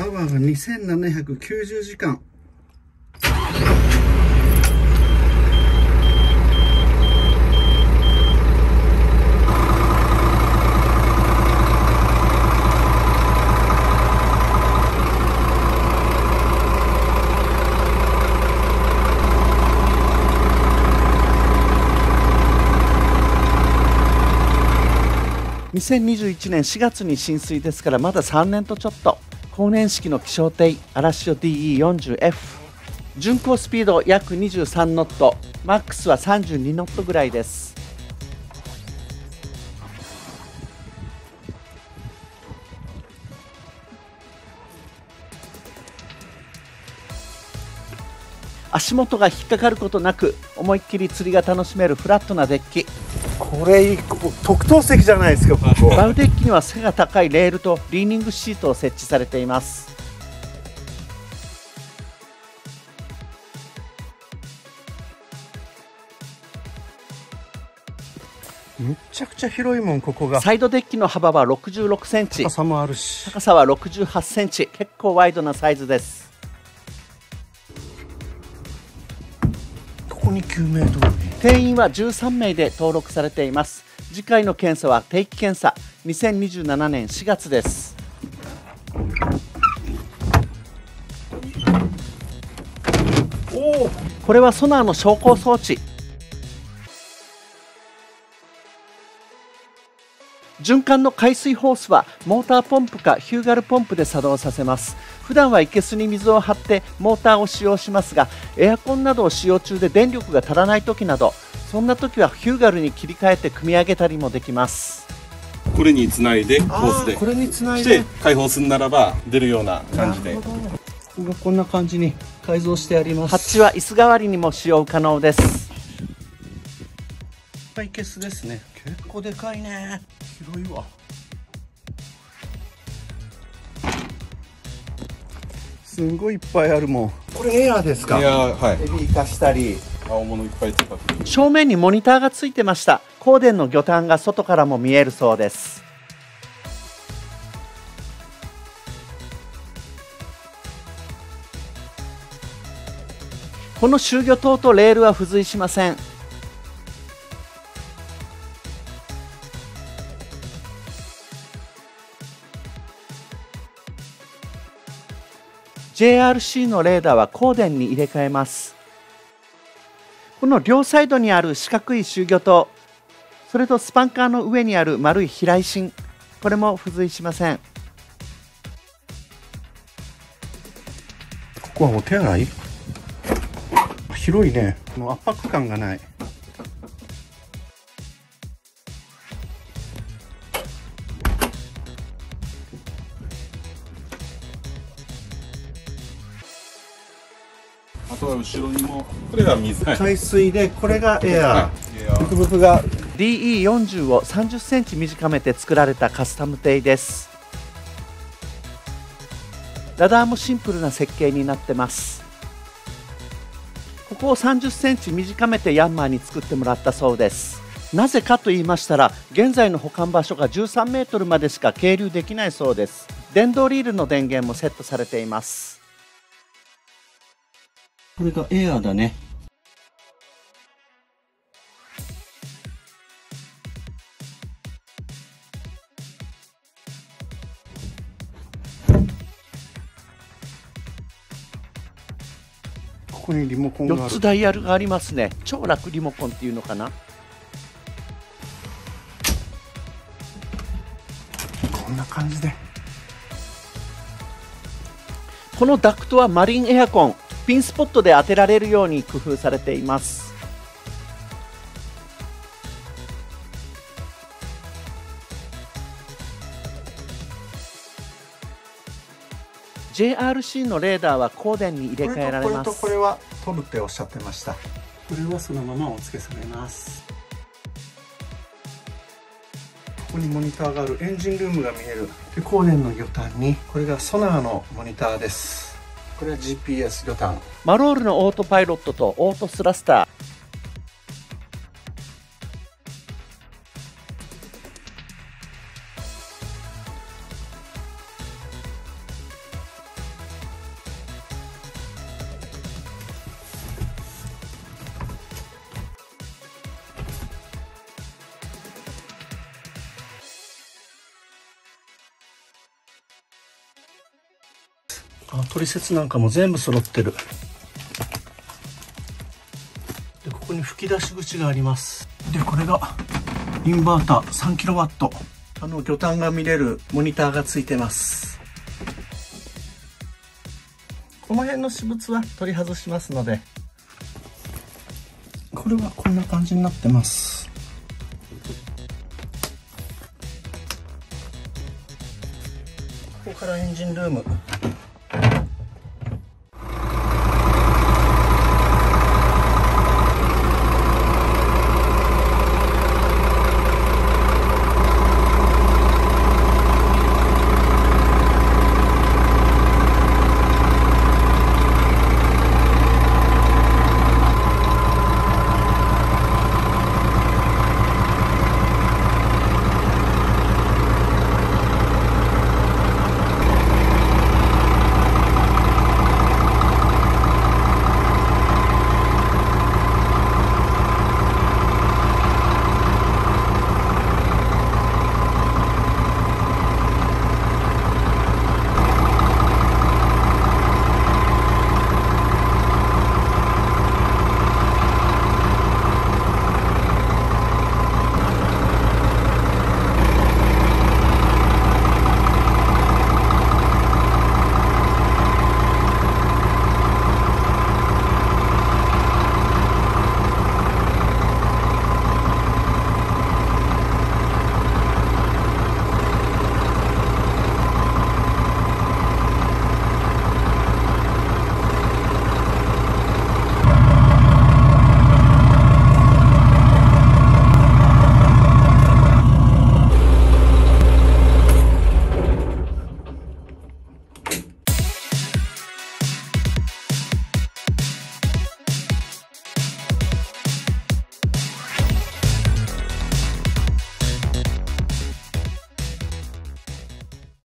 パワーが2790時間。2021年4月に浸水ですからまだ3年とちょっと。後年式の気象艇嵐代 DE40F、 巡航スピード約23ノット、マックスは32ノットぐらいです。足元が引っかかることなく思いっきり釣りが楽しめるフラットなデッキ。これ特等席じゃないですか。ここバウデッキには背が高いレールとリーニングシートを設置されています。めちゃくちゃ広いもん。ここがサイドデッキの幅は66センチ、高さもあるし、高さは68センチ、結構ワイドなサイズです。ここに9メートル。定員は13名で登録されています。次回の検査は定期検査、2027年4月です。これはソナーの昇降装置。循環の海水ホースはモーターポンプかヒューガルポンプで作動させます。普段は生けすに水を張ってモーターを使用しますが、エアコンなどを使用中で電力が足らない時など、そんな時はヒューガルに切り替えて組み上げたりもできます。 これにつないでホースでこれにつないで開放するならば出るような感じで、 こんな感じに改造してあります。 ハッチは椅子代わりにも使用可能です。 いけすですね。結構でかいね。広いわ。すんごいいっぱいあるもん。これエアーですか。 いや、はい、 エビ生かしたり青物いっぱい使って。 正面にモニターがついてました。光電の魚探が外からも見えるそうです。この集魚灯とレールは付随しません。JRC のレーダーは光電に入れ替えます。この両サイドにある四角い集魚灯、それとスパンカーの上にある丸い避雷針、これも付随しません。 ここはお手洗い。広いね。もう圧迫感がない。 あとは後ろにもこれが水、 海水で、これがエアー。ブクブクが DE40 を30センチ短めて作られたカスタム艇です。ラダーもシンプルな設計になってます。ここを30センチ短めてヤンマーに作ってもらったそうです。なぜかと言いましたら、現在の保管場所が13メートルまでしか係留できないそうです。電動リールの電源もセットされています。 これがエアーだね。ここにリモコンがある。 4つダイヤルがありますね。超楽リモコンっていうのかな。 こんな感じで。 このダクトはマリンエアコン、ピンスポットで当てられるように工夫されています。JRC のレーダーは光電に入れ替えられます。 これは取るっておっしゃってました。これはそのままお付けされます。ここにモニターがある。エンジンルームが見える。で、光電の魚探に、これがソナーのモニターです。これは GPS 魚探。 マロールのオートパイロットとオートスラスター。 取説なんかも全部揃ってる。でここに吹き出し口があります。でこれがインバーター 3kW、魚探が見れるモニターがついてます。この辺の私物は取り外しますので、これはこんな感じになってます。ここからエンジンルーム。